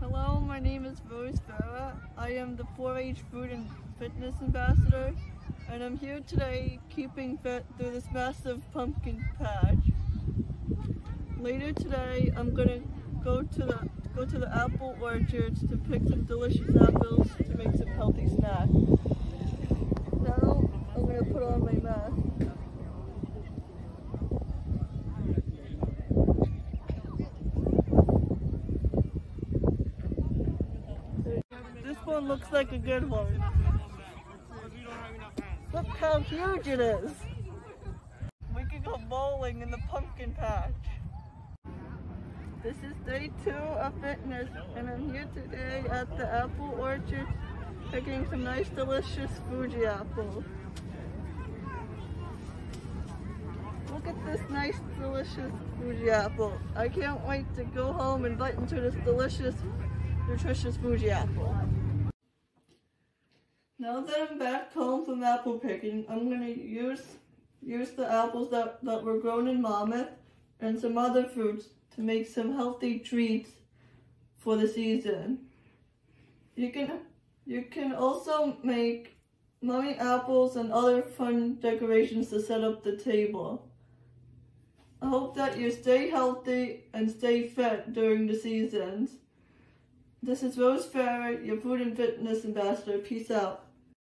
Hello, my name is Rose Farah. I am the 4-H Food and Fitness Ambassador, and I'm here today keeping fit through this massive pumpkin patch. Later today, I'm gonna go to the apple orchards to pick some delicious apples to make some healthy snacks. Now, I'm gonna put on my mask. This one looks like a good one. Look how huge it is. We can go bowling in the pumpkin patch. This is day 2 of fitness, and I'm here today at the apple orchard picking some nice delicious Fuji apples. Look at this nice delicious Fuji apple. I can't wait to go home and bite into this delicious nutritious Fuji apple. Now that I'm back home from apple picking, I'm going to use the apples that were grown in Monmouth and some other fruits to make some healthy treats for the season. You can also make mummy apples and other fun decorations to set up the table. I hope that you stay healthy and stay fit during the seasons. This is Rose Farah, your Food and Fitness Ambassador. Peace out.